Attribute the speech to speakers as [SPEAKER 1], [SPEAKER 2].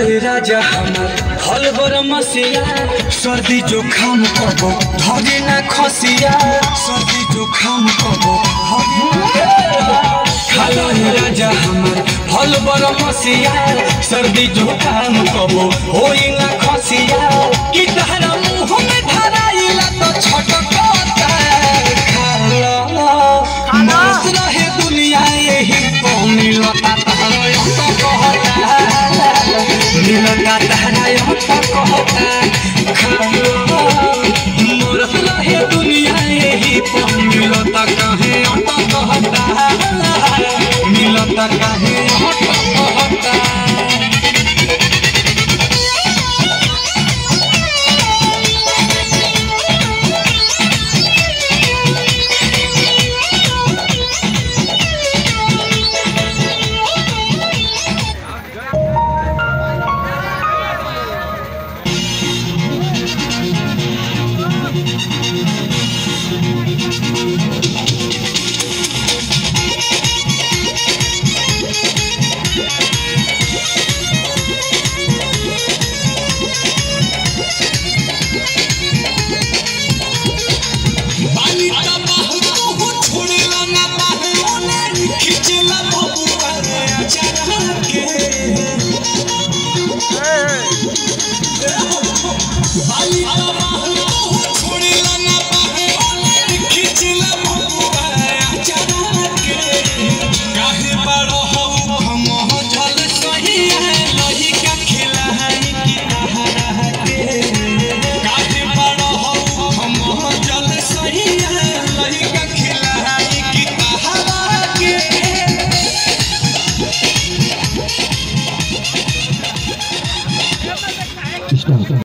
[SPEAKER 1] खालो राजा हमार हल बर मसिया सर्दी जुखाम कबो धरे ना खसिया सर्दी जुखाम कबो खालो राजा हमार हल बर मसिया सर्दी जुखाम कबो होई ना खसिया कि तहरा